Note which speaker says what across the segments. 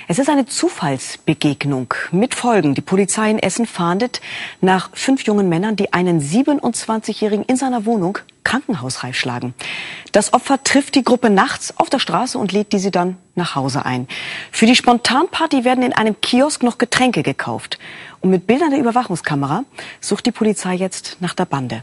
Speaker 1: Es ist eine Zufallsbegegnung mit Folgen. Die Polizei in Essen fahndet nach 5 jungen Männern, die einen 27-Jährigen in seiner Wohnung krankenhausreif schlagen. Das Opfer trifft die Gruppe nachts auf der Straße und lädt diese dann nach Hause ein. Für die Spontanparty werden in einem Kiosk noch Getränke gekauft. Und mit Bildern der Überwachungskamera sucht die Polizei jetzt nach der Bande.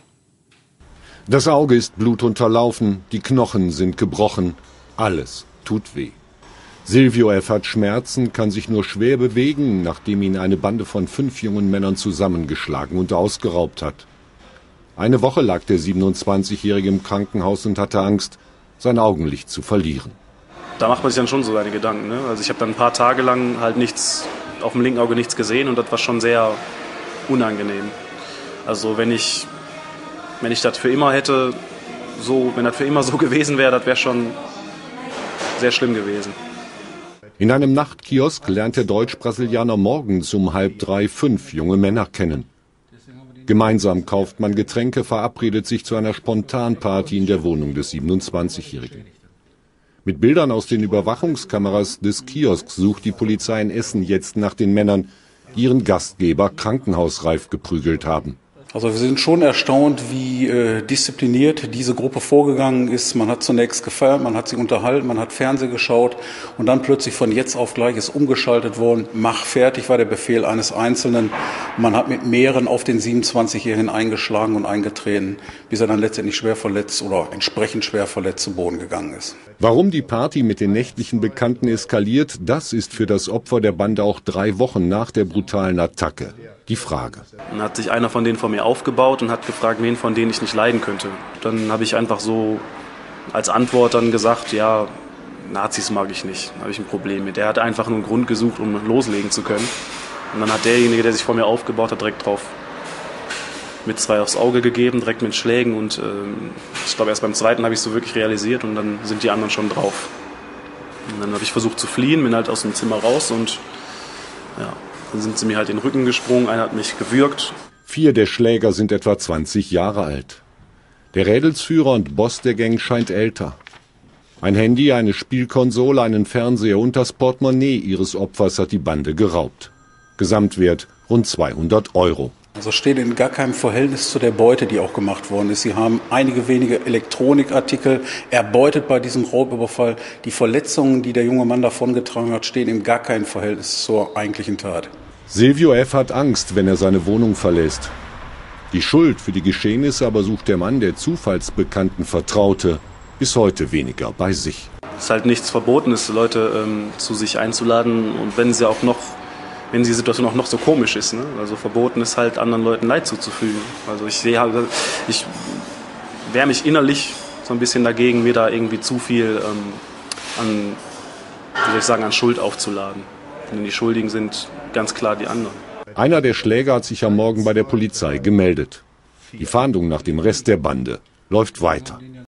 Speaker 2: Das Auge ist blutunterlaufen, die Knochen sind gebrochen, alles tut weh. Silvio F. hat Schmerzen, kann sich nur schwer bewegen, nachdem ihn eine Bande von 5 jungen Männern zusammengeschlagen und ausgeraubt hat. Eine Woche lag der 27-Jährige im Krankenhaus und hatte Angst, sein Augenlicht zu verlieren.
Speaker 3: Da macht man sich dann schon so seine Gedanken, ne? Also ich habe dann ein paar Tage lang halt nichts, auf dem linken Auge nichts gesehen und das war schon sehr unangenehm. Also wenn ich das für immer hätte, wenn das für immer so gewesen wäre, das wäre schon sehr schlimm gewesen.
Speaker 2: In einem Nachtkiosk lernt der Deutsch-Brasilianer morgens um 2:30 5 junge Männer kennen. Gemeinsam kauft man Getränke, verabredet sich zu einer Spontanparty in der Wohnung des 27-Jährigen. Mit Bildern aus den Überwachungskameras des Kiosks sucht die Polizei in Essen jetzt nach den Männern, die ihren Gastgeber krankenhausreif geprügelt haben.
Speaker 4: Also wir sind schon erstaunt, wie diszipliniert diese Gruppe vorgegangen ist. Man hat zunächst gefeiert, man hat sich unterhalten, man hat Fernsehen geschaut und dann plötzlich von jetzt auf gleich ist umgeschaltet worden. Mach fertig war der Befehl eines Einzelnen. Man hat mit mehreren auf den 27-Jährigen eingeschlagen und eingetreten, bis er dann letztendlich schwer verletzt oder entsprechend schwer verletzt zu Boden gegangen ist.
Speaker 2: Warum die Party mit den nächtlichen Bekannten eskaliert, das ist für das Opfer der Bande auch 3 Wochen nach der brutalen Attacke die Frage.
Speaker 3: Dann hat sich einer von denen vor mir aufgebaut und hat gefragt, wen von denen ich nicht leiden könnte. Dann habe ich einfach so als Antwort dann gesagt, ja, Nazis mag ich nicht, da habe ich ein Problem mit. Der hat einfach nur einen Grund gesucht, um loslegen zu können. Und dann hat derjenige, der sich vor mir aufgebaut hat, direkt drauf mit 2 aufs Auge gegeben, direkt mit Schlägen. Und ich glaube, erst beim zweiten habe ich es so wirklich realisiert und dann sind die anderen schon drauf. Und dann habe ich versucht zu fliehen, bin halt aus dem Zimmer raus und ja, dann sind sie mir halt in den Rücken gesprungen, einer hat mich gewürgt.
Speaker 2: 4 der Schläger sind etwa 20 Jahre alt. Der Rädelsführer und Boss der Gang scheint älter. Ein Handy, eine Spielkonsole, einen Fernseher und das Portemonnaie ihres Opfers hat die Bande geraubt. Gesamtwert rund 200 €.
Speaker 4: Also steht in gar keinem Verhältnis zu der Beute, die auch gemacht worden ist. Sie haben einige wenige Elektronikartikel erbeutet bei diesem Raubüberfall. Die Verletzungen, die der junge Mann davongetragen hat, stehen in gar keinem Verhältnis zur eigentlichen Tat.
Speaker 2: Silvio F. hat Angst, wenn er seine Wohnung verlässt. Die Schuld für die Geschehnisse aber sucht der Mann, der Zufallsbekannten vertraute, bis heute weniger bei sich.
Speaker 3: Es ist halt nichts Verbotenes, Leute zu sich einzuladen und wenn die Situation auch noch so komisch ist, ne? Also verboten ist halt, anderen Leuten Leid zuzufügen. Also ich wehre mich innerlich so ein bisschen dagegen, mir da irgendwie zu viel an Schuld aufzuladen. Denn die Schuldigen sind ganz klar die anderen.
Speaker 2: Einer der Schläger hat sich am Morgen bei der Polizei gemeldet. Die Fahndung nach dem Rest der Bande läuft weiter.